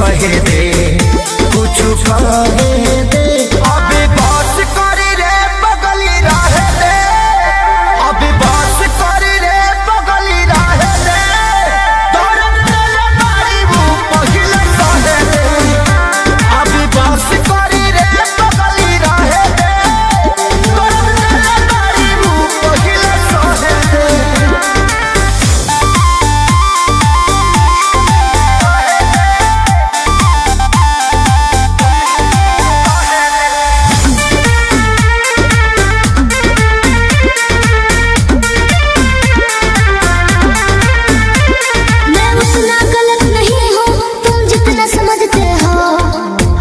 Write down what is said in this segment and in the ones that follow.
कहे दे, कुछ कहे दे। अभी बस करी रे बगली रहे दे, अभी बस करी रे बगली रहे दे। दर्द तेरे बारी वो पहिले सहे दे, अभी बस करी रे बगली रहे दे। दर्द तेरे बारी वो पहिले सहे दे।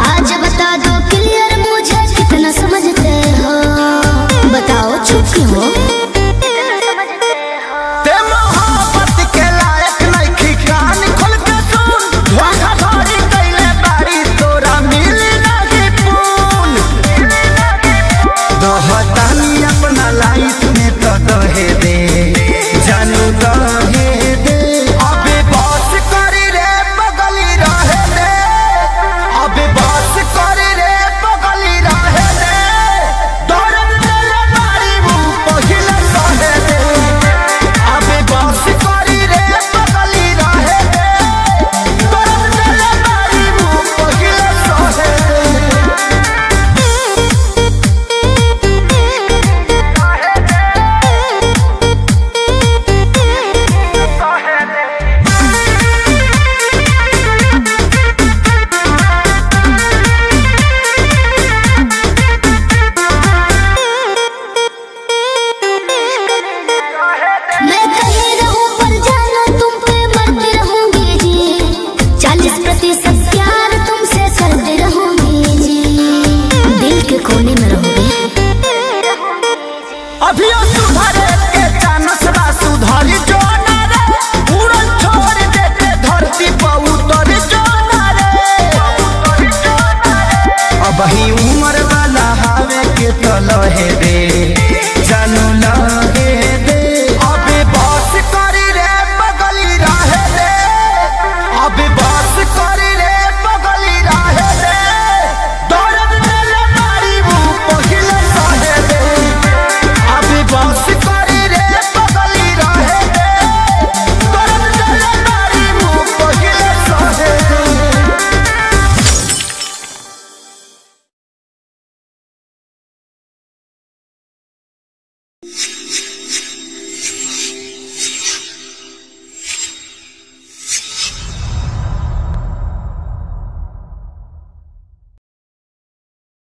बताओ चुप क्यों हो?